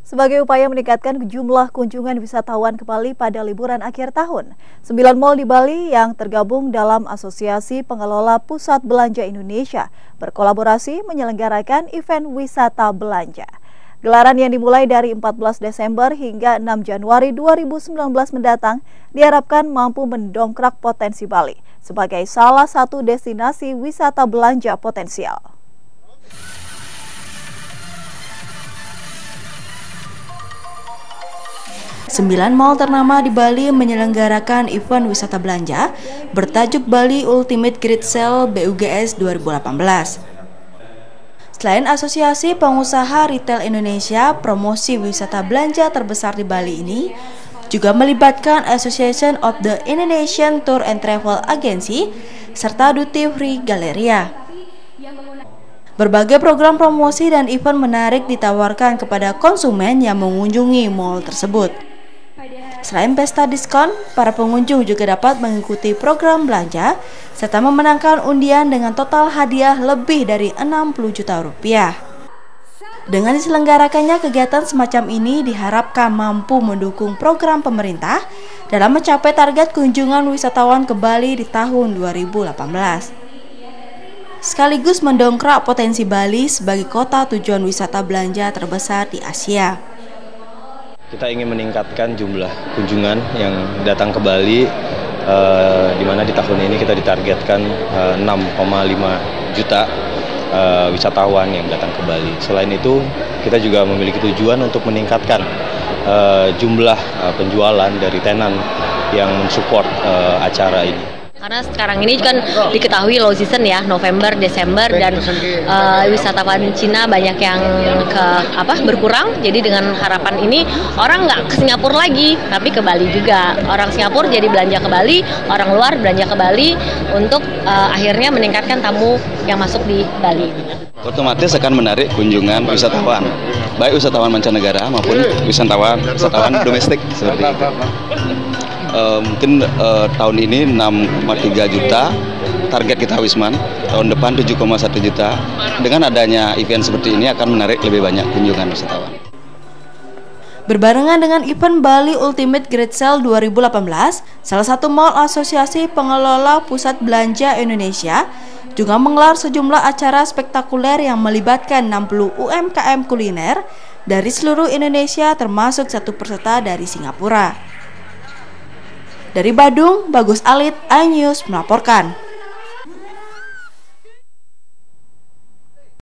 Sebagai upaya meningkatkan jumlah kunjungan wisatawan ke Bali pada liburan akhir tahun, 9 mal di Bali yang tergabung dalam Asosiasi Pengelola Pusat Belanja Indonesia berkolaborasi menyelenggarakan event wisata belanja. Gelaran yang dimulai dari 14 Desember hingga 6 Januari 2019 mendatang diharapkan mampu mendongkrak potensi Bali sebagai salah satu destinasi wisata belanja potensial. Sembilan mal ternama di Bali menyelenggarakan event wisata belanja bertajuk Bali Ultimate Great Sale BUGS 2018. Selain Asosiasi Pengusaha Retail Indonesia, promosi wisata belanja terbesar di Bali ini juga melibatkan Association of the Indonesian Tour and Travel Agency serta Duty Free Galleria. Berbagai program promosi dan event menarik ditawarkan kepada konsumen yang mengunjungi mal tersebut. Selain pesta diskon, para pengunjung juga dapat mengikuti program belanja serta memenangkan undian dengan total hadiah lebih dari 60 juta rupiah. Dengan diselenggarakannya kegiatan semacam ini diharapkan mampu mendukung program pemerintah dalam mencapai target kunjungan wisatawan ke Bali di tahun 2018. Sekaligus mendongkrak potensi Bali sebagai kota tujuan wisata belanja terbesar di Asia. Kita ingin meningkatkan jumlah kunjungan yang datang ke Bali, di mana di tahun ini kita ditargetkan 6,5 juta wisatawan yang datang ke Bali. Selain itu, kita juga memiliki tujuan untuk meningkatkan jumlah penjualan dari tenan yang mensupport acara ini. Karena sekarang ini kan diketahui low season ya, November, Desember, dan wisatawan Cina banyak yang berkurang. Jadi dengan harapan ini orang nggak ke Singapura lagi, tapi ke Bali juga. Orang Singapura jadi belanja ke Bali, orang luar belanja ke Bali untuk akhirnya meningkatkan tamu yang masuk di Bali. Otomatis akan menarik kunjungan wisatawan, baik wisatawan mancanegara maupun wisatawan domestik seperti itu. Mungkin tahun ini 6,3 juta, target kita Wisman, tahun depan 7,1 juta. Dengan adanya event seperti ini akan menarik lebih banyak kunjungan wisatawan. Berbarengan dengan event Bali Ultimate Great Sale 2018, salah satu mal Asosiasi Pengelola Pusat Belanja Indonesia juga menggelar sejumlah acara spektakuler yang melibatkan 60 UMKM kuliner dari seluruh Indonesia termasuk satu peserta dari Singapura. Dari Badung, Bagus Alit, iNews melaporkan.